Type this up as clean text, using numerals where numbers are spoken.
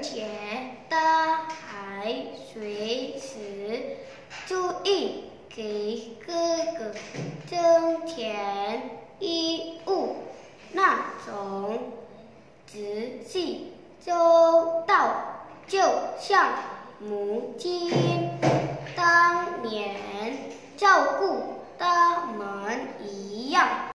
且大海随时注意给哥哥增添衣物，那种仔细周到，就像母鸡。